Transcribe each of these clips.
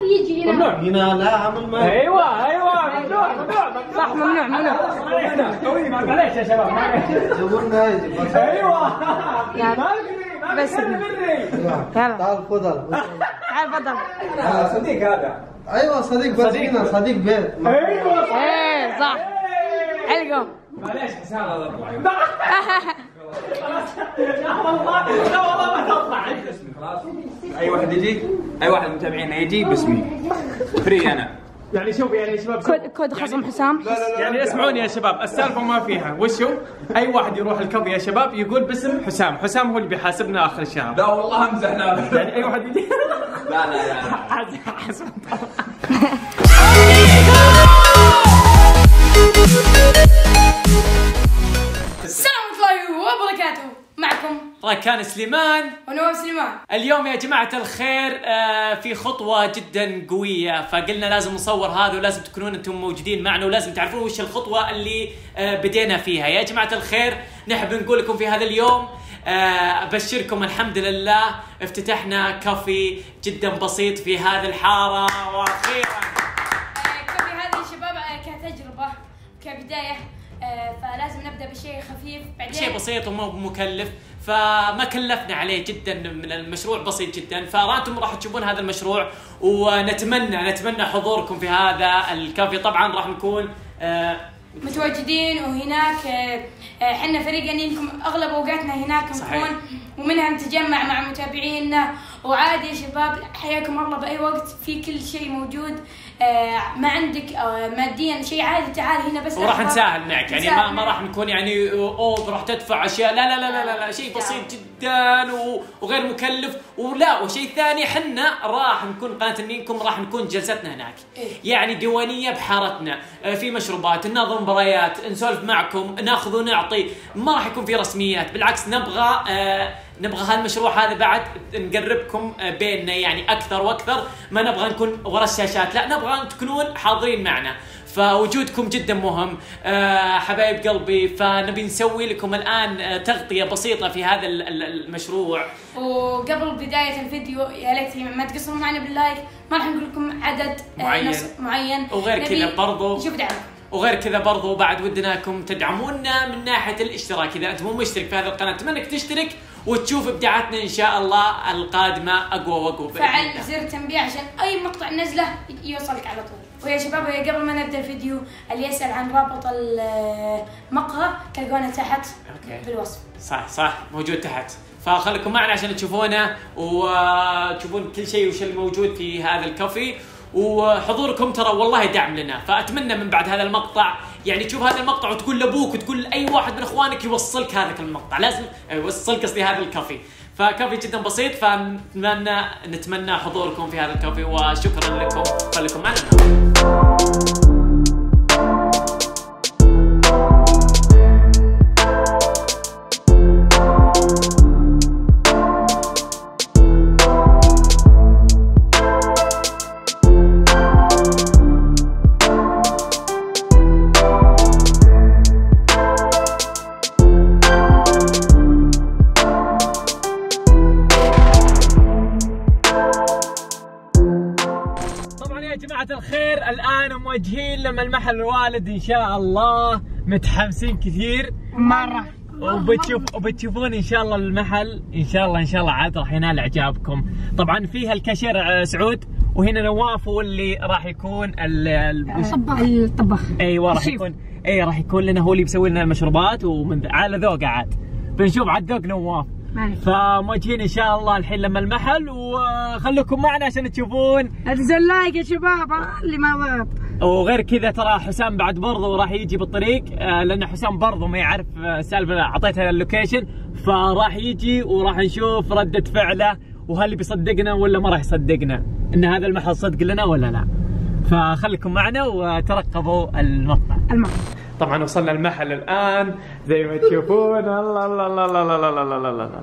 يجي هنا. ممنوع هنا، لا عمل ما. ايوه ممنوع صح ممنوع. قوي معليش يا شباب معليش. جابولنا يجي. ايوه بس يلا تعال تفضل. تعال تفضل. صديق هذا. ايوه صديق بس هنا صديق بيت. ايوه ايه صح. علقوا. معليش حسام. لا والله ما تطلع. اي واحد يجي، اي واحد من متابعينا يجي باسمي فري انا. يعني شوف يا شباب كود خصم حسام. يعني اسمعوني يا شباب، السالفه ما فيها وش هو؟ اي واحد يروح الكافي يا شباب يقول باسم حسام، حسام هو اللي بيحاسبنا اخر الشهر. لا والله امزح. لا يعني اي واحد يجي. لا حسب السلام عليكم وبركاته، معكم كان سليمان ونواف سليمان. اليوم يا جماعة الخير في خطوة جدا قوية، فقلنا لازم نصور هذا ولازم تكونون انتم موجودين معنا ولازم تعرفون وش الخطوة اللي بدينا فيها. يا جماعة الخير نحب نقول لكم في هذا اليوم أبشركم الحمد لله افتتحنا كافي جدا بسيط في هذه الحارة واخيرا. كافي هذه شباب كتجربة كبداية، فلازم نبدأ بشيء خفيف بعدين شيء بسيط ومو مكلف، فما كلفنا عليه جدا، من المشروع بسيط جدا، فانتم راح تشوفون هذا المشروع ونتمنى حضوركم في هذا الكافي. طبعا راح نكون متواجدين وهناك احنا فريق انيمكم اغلب اوقاتنا هناك نكون، ومنها نتجمع مع متابعينا. وعادي يا شباب حياكم الله باي وقت، في كل شيء موجود. ما عندك ماديا شيء عادي تعال هنا بس وراح نساهل معك، يعني ما راح نكون يعني راح تدفع اشياء، لا شيء بسيط جدا وغير مكلف. وشيء ثاني حنا راح نكون قناة انيمكم راح نكون جلستنا هناك يعني ديوانية بحارتنا، في مشروبات، ننظم مباريات، نسولف معكم، ناخذ ونعطي، ما راح يكون في رسميات، بالعكس نبغى هالمشروع هذا بعد نقربكم بيننا يعني اكثر واكثر، ما نبغى نكون ورا الشاشات، لا نبغى تكونون حاضرين معنا، فوجودكم جدا مهم حبايب قلبي. فنبي نسوي لكم الان تغطية بسيطة في هذا المشروع. وقبل بداية الفيديو يا ليت ما تقصروا معنا باللايك، ما راح نقول لكم عدد معين وغير كذا برضو نشوف دعمكم. وغير كذا برضو بعد ودناكم تدعمونا من ناحية الاشتراك. إذا أنت مو مشترك في هذه القناة أتمنى إنك تشترك وتشوف إبداعاتنا إن شاء الله القادمة أقوى وأقوى. فعل زر التنبيه عشان أي مقطع نزله يوصلك على طول. ويا شباب قبل ما نبدأ الفيديو اللي يسأل عن رابط المقهى تلقونه تحت بالوصف. صح موجود تحت، فخليكم معنا عشان تشوفونه وتشوفون كل شيء وش الموجود في هذا الكافي. وحضوركم ترى والله دعم لنا، فأتمنى من بعد هذا المقطع يعني تشوف هذا المقطع وتقول لأبوك وتقول لأي واحد من إخوانك يوصلك هذا المقطع، لازم يوصلك قصدي هذا الكافي. فكافي جدا بسيط، فنتمنى حضوركم في هذا الكافي وشكرا لكم. خليكم معنا. الخير الآن موجهين لما المحل الوالد إن شاء الله، متحمسين كثير مرة، وبتشوفون إن شاء الله المحل إن شاء الله عاد راح ينال إعجابكم. طبعا فيها الكاشير سعود، وهنا نواف هو اللي راح يكون الطباخ. أيوة راح يكون لنا، هو اللي بيسوي لنا المشروبات على ذوقه عاد، بنشوف عاد ذوق نواف. فموجهين ان شاء الله الحين لما المحل، وخلوكم معنا عشان تشوفون. انزل لايك يا شباب اللي ما ضبط. وغير كذا ترى حسام بعد برضو راح يجي بالطريق، لان حسام برضو ما يعرف السالفه، اعطيته اللوكيشن، فراح يجي وراح نشوف رده فعله وهل بيصدقنا ولا ما راح يصدقنا ان هذا المحل صدق لنا ولا لا. فخليكم معنا وترقبوا المقطع. طبعا وصلنا المحل الان زي ما تشوفون. الله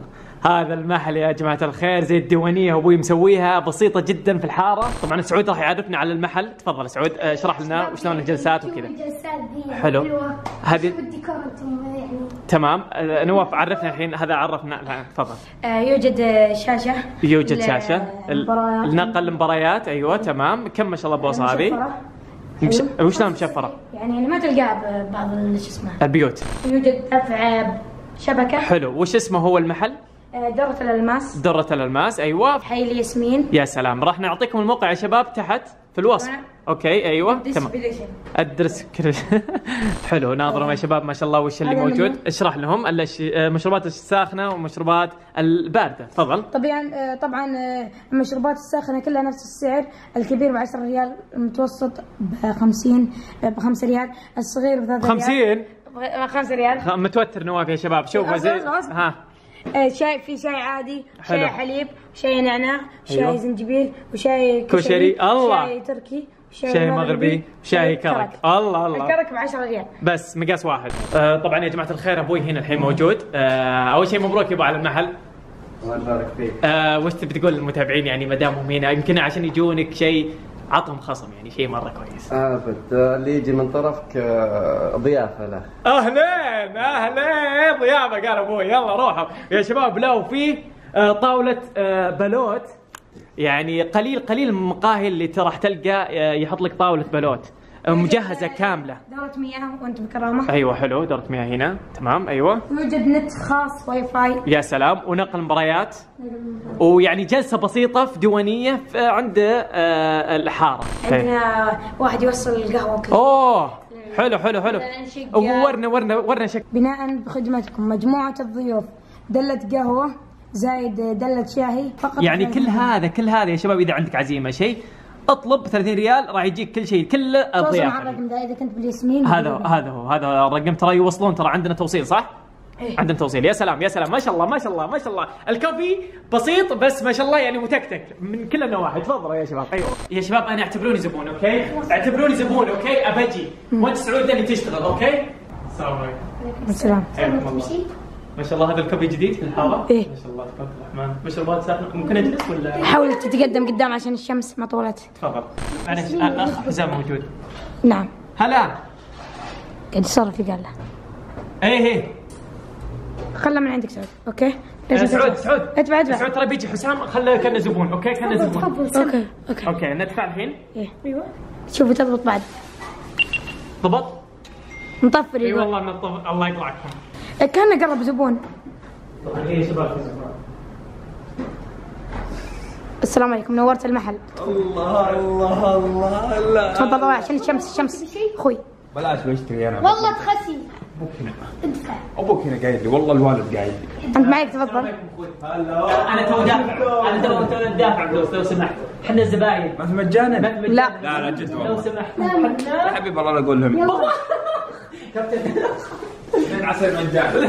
هذا المحل يا جماعة الخير زي الديوانية أبوي مسويها بسيطة جدا في الحارة. طبعا سعود راح يعرفنا على المحل. تفضل سعود اشرح لنا وشلون الجلسات وكذا. الجلسات دي حلو. هذه الديكور يعني تمام. نواف عرفنا الحين هذا عرفنا. لا تفضل. يوجد شاشة. يوجد شاشة المباريات. نقل المباريات. أيوة تمام. كم ما شاء الله بوصة هذه. وشلون مشفرة؟ يعني ما تلقاها ببعض شو اسمه البيوت. يوجد دفع شبكة. حلو. وش اسمه هو المحل؟ درة الألماس. درة الألماس. أيوة. حي الياسمين. يا سلام. راح نعطيكم الموقع يا شباب تحت في الوصف. اوكي ايوه تمام. الدرس حلو. ناظروا يا شباب ما شاء الله وش اللي موجود. اشرح لهم المشروبات الساخنه والمشروبات البارده. تفضل. طبعا المشروبات الساخنه كلها نفس السعر. الكبير ب10 ريال، المتوسط ب5 ريال، الصغير ب3 ريال. 5 ريال. متوتر نواف يا شباب. شوفوا زي ها شاي، في شاي عادي، شاي حليب، شاي نعناع، شاي زنجبيل، وشاي كشري. الله. شاي تركي، شاي مغربي، شاي كرك. الله الله. الكرك ب10 ريال بس مقاس واحد. طبعا يا جماعة الخير أبوي هنا الحين موجود. أول شيء مبروك يا أبو على المحل. الله يبارك فيك. وش تبي تقول للمتابعين يعني ما دامهم هنا يمكن عشان يجونك شيء عطهم خصم يعني شيء مرة كويس. ابد اللي يجي من طرفك ضيافة له. أهلين أهلين ضيافة قال أبوي. يلا روحوا يا شباب. لو فيه طاولة بلوت يعني قليل المقاهي اللي راح تلقى يحط لك طاولة بلوت مجهزة كاملة. دورة مياه وانت بكرامة. ايوه حلو. دورة مياه هنا تمام. ايوه. يوجد نت خاص واي فاي. يا سلام. ونقل مباريات. ويعني جلسة بسيطة في ديوانية عند الحارة. عندنا واحد يوصل القهوة وكذا. اوه حلو. ورنا شك. بناء بخدمتكم مجموعة الضيوف دلة قهوة زايد دلة شاهي فقط. يعني كل هذا يا شباب اذا عندك عزيمة شيء اطلب 30 ريال راح يجيك كل شيء كل الضيافة. توصل الرقم ده اذا كنت بالياسمين. هذا الرقم ترى يوصلون. ترى عندنا توصيل صح؟ إيه؟ عندنا توصيل. يا سلام ما شاء الله. الكوفي بسيط بس ما شاء الله يعني متكتك من كل النواحي. تفضلوا يا شباب. ايوه يا شباب انا اعتبروني زبون. اوكي اعتبروني زبون. اوكي ابجي وانت سعود اللي تشتغل. اوكي السلام عليكم. السلام. حياكم الله. ما شاء الله هذا الكوفي جديد في الحاره. إيه؟ ما شاء الله تبارك الرحمن. مشروبات ساخنه. ممكن اجلس ولا حاول تتقدم قدام عشان الشمس ما طولت. تفضل. معلش الاخ حسام موجود. نعم. هلا قاعد يتصرف قال له. ايه خله من عندك سعود. اوكي سعود ادفع سعود ترى بيجي حسام خله كانه زبون. اوكي كانه زبون. اوكي ندفع الحين. ايوه شوفوا تضبط بعد. ضبط. مطفر. اي والله نطفر. الله يطلعكم. كانه قرب زبون. طبعا ايه شباب في زبون. السلام عليكم. نورت المحل. الله تفضل عشان الشمس اخوي. بلاش بشتري انا. والله تخسي. ابوك هنا قايل لي والله الوالد قايل لي. انت معك تفضل. انا تو دافع فلوس لو سمحت. احنا الزباين. ما في مجانا؟ لا جد لو والله. سمحت. يا حبيبي الله لا اقول لهم. من عسل مجانا.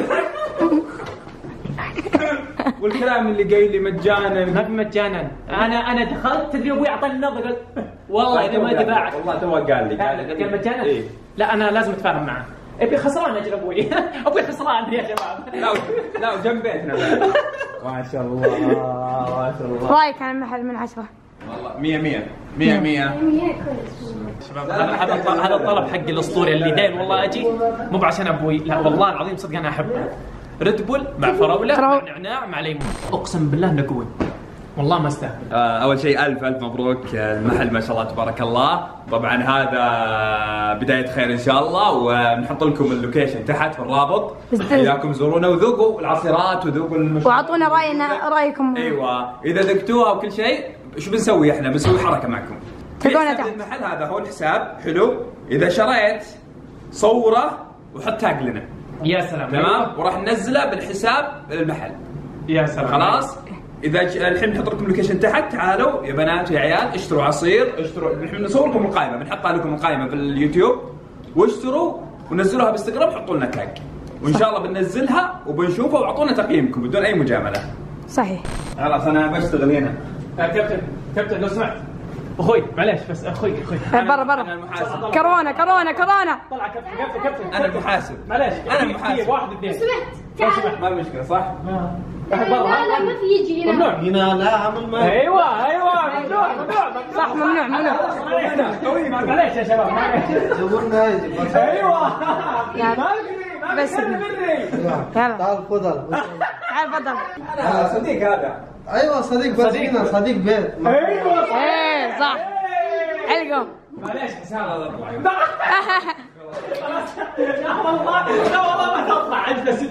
والكلام اللي قايل لي مجانا ما في مجانا. انا دخلت تدري ابوي اعطاني النظره قلت والله اذا ما دفعت. والله تو قال لي قال مجانا. إيه؟ لا انا لازم اتفاهم معه. ابي خسران اجل ابوي. ابوي خسران يا شباب. لا جنب بيتنا ما شاء الله ما شاء الله. رايك عن المحل من 10؟ والله 100 شباب هذا الطلب حق الاسطوري اللي دايم والله اجي مو بعشان ابوي. لا والله العظيم صدق انا احبه. ريد بول مع فراوله مع نعناع مع ليمون. اقسم بالله انه قوي والله ما استاهل. اول شيء الف مبروك المحل ما شاء الله تبارك الله. طبعا هذا بدايه خير ان شاء الله ونحط لكم اللوكيشن تحت في الرابط. اياكم زورونا وذوقوا العصيرات وذوقوا واعطونا رايكم. ايوه اذا ذقتوها وكل شيء شو بنسوي احنا؟ بنسوي حركه معكم. تلقونا تحت. المحل هذا هو الحساب حلو. اذا شريت صوره وحط تاج لنا. يا سلام. تمام وراح ننزله بالحساب المحل. يا سلام. خلاص اذا الحين نحط لكم لوكيشن تحت. تعالوا يا بنات ويا عيال اشتروا عصير. اشتروا الحين نصور لكم القائمه بنحطها لكم القائمه في اليوتيوب. واشتروا ونزلوها بالانستغرام. حطوا لنا تاج وان شاء الله بننزلها وبنشوفها واعطونا تقييمكم بدون اي مجامله. صحيح. خلاص انا بشتغل هنا. كابتن لو سمحت اخوي معليش بس اخوي برا كورونا طلع كابتن انا المحاسب معليش انا المحاسب. واحد اثنين سمعت تعال ما المشكله صح؟ لا ما في يجي هنا ممنوع هنا لا عمل ما ايوه ممنوع صح ممنوع قوي معليش يا شباب زبوننا يجي ايوه بس يلا تعال تفضل. تعال تفضل. انا صديق هذا ايوه صديق بس هنا صديق بيت. ايوه ايه صح حلقه. معليش حسام لا والله ما تطلع اجلس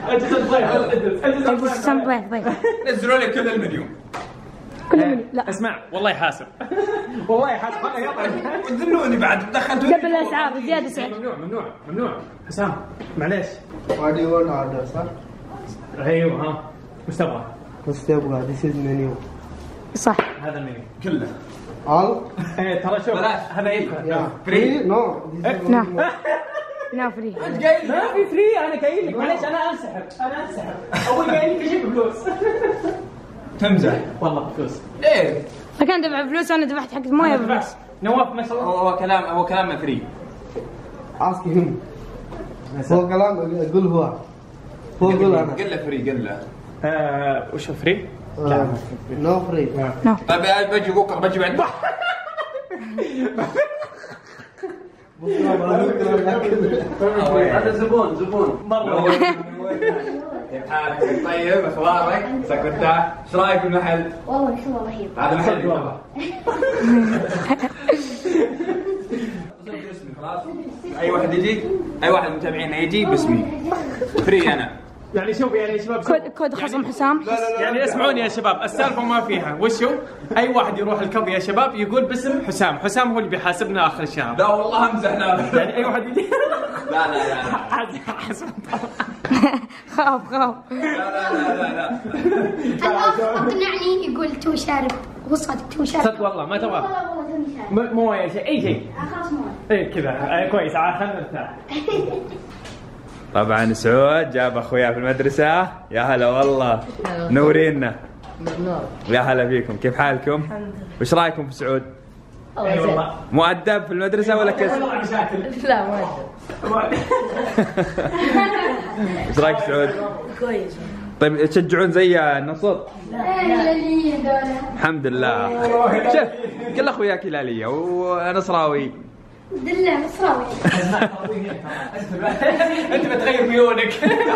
ضيف نزلوا لي كل المليون. لا اسمع والله يحاسب. والله حاسب انا يطلع وذلوني بعد دخلتوا قبل الاسعار زياده سعر. ممنوع حسام معليش. What do you want to order, sir? ايوه ها وش تبغى؟ What's تبغى؟ This is menu. صح هذا المنيو كله. All? ايه ترى شوف بلاش. هذا يدفع Yeah. Free? No. This is No. only نا فري. ما في فري انا قايل لك معليش انا انسحب اول قايل لك اجيب فلوس تمزح. والله فلوس ليه؟ فكان دفع فلوس وانا دفعت حق المويه بفلوس. نواف ما شاء الله هو كلام فري. ask him. هو كلام قول هو قول أنا. قل له فري قل له. وش فري؟ No free. طيب بجي بكره بجي بعد. هذا زبون مرة. كيف حالك؟ طيب اخبارك؟ سكرتها؟ ايش رايك بالمحل؟ والله ما شاء الله رهيب هذا محل والله. خلاص اي واحد يجي اي واحد من متابعينا يجي باسمي فري انا. يعني شوف يعني شباب كود خصم حسام. يعني اسمعوني يا شباب السالفه ما فيها وشو اي واحد يروح الكافي يا شباب يقول باسم حسام هو اللي بيحاسبنا اخر الشهر. لا والله امزح لا. يعني اي واحد يجي لا حسب خاف لا اقنعني يقول تو شارب هو صادق تو شارب صدق والله ما تبغى والله توني شارب مو اي شيء خلاص مو اي كذا كويس خلنا نرتاح. طبعا سعود جاب اخويا في المدرسه. يا هلا والله نورينا. يا هلا فيكم كيف حالكم؟ وش رايكم في سعود؟ اي والله مؤدب في المدرسه ولا كسر؟ لا ما ايش رايك سعود؟ كويس طيب تشجعون زي النصر؟ هلالية دولة الحمد لله. شوف كل اخوياك هلاليه ونصراوي. دلة مصراوي انت بتغير ميولك.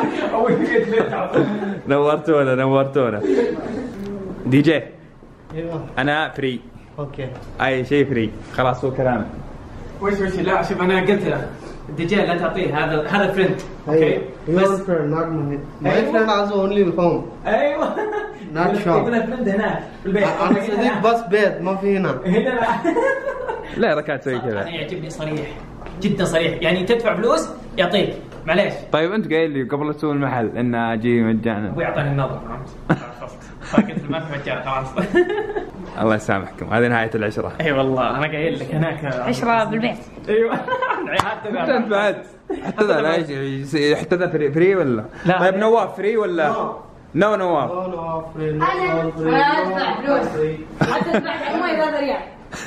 نورتونا دي جي. ايوه انا فري. اوكي اي شيء فري خلاص هو كلامك. وش لا شوف انا قلت له الدجال لا تعطيه هذا فريند اوكي your friend not my friend also only home ايوه not shop. يقول لك فريند هناك في البيت انا صديق بس بيت ما في هنا. هنا لا ركعت تسوي انا كذا. يعجبني صريح جدا صريح يعني تدفع فلوس يعطيك معليش طيب انت قايل لي قبل تسوي المحل ان اجي مجانا. ابوي اعطاني النظر فقلت ما في مجال خلاص. الله يسامحكم هذه نهايه العشره. اي والله انا قايل لك هناك 10 بالبيت. ايوه انت بعد حتى ذا فري ولا؟ لا. طيب نواف فري ولا؟ نو نواف. no free انا ادفع فلوس حتى ادفع حق مويه 3 ريال.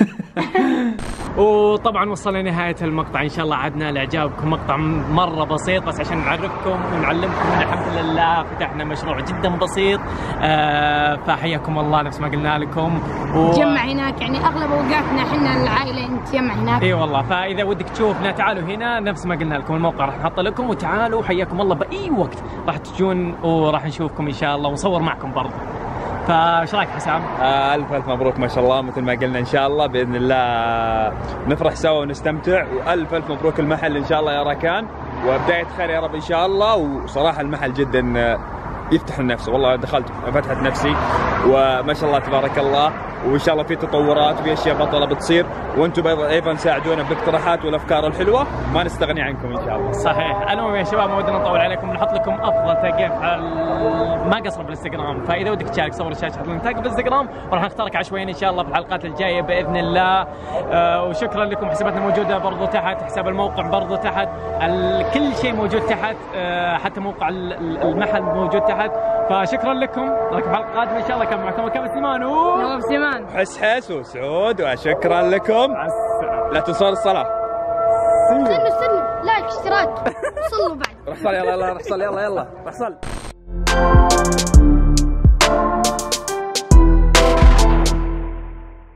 وطبعا وصلنا لنهاية المقطع إن شاء الله عدنا لإعجابكم. مقطع مرة بسيط بس عشان نعرفكم ونعلمكم إن الحمد لله فتحنا مشروع جدا بسيط. فحياكم الله نفس ما قلنا لكم نتجمع هناك يعني أغلب أوقاتنا إحنا العائلة نتجمع هناك. اي والله فإذا ودك تشوفنا تعالوا هنا نفس ما قلنا لكم الموقع راح نحطه لكم وتعالوا حياكم الله بأي وقت راح تجون وراح نشوفكم إن شاء الله ونصور معكم برضه. فايش رايك حسام؟ الف مبروك ما شاء الله مثل ما قلنا ان شاء الله باذن الله نفرح سوا ونستمتع والف مبروك المحل ان شاء الله يا راكان وبدايه خير يا رب ان شاء الله. وصراحه المحل جدا يفتح النفس والله دخلت فتحت نفسي وما شاء الله تبارك الله وان شاء الله في تطورات وفي اشياء بطله بتصير وانتم ايضا ساعدونا بالاقتراحات والافكار الحلوه ما نستغني عنكم ان شاء الله. صحيح. المهم يا شباب ما ودنا نطول عليكم نحط لكم افضل تاجات ما قصر بالانستغرام فاذا ودك تشارك صور الشاشه حط لنا تاج بالانستغرام وراح نختارك عشوائيا ان شاء الله في الحلقات الجايه باذن الله. وشكرا لكم حساباتنا موجوده برضو تحت حساب الموقع برضو تحت كل شيء موجود تحت حتى موقع المحل موجود تحت فشكرا لكم، نراكم حلقه قادمه ان شاء الله. كان معكم كابتن سليمان نواف سليمان حس وسعود، وشكرا لكم. لا تنسون الصلاه. استنوا لايك اشتراك صلوا بعد. روح صل يلا روح صل يلا روح صل.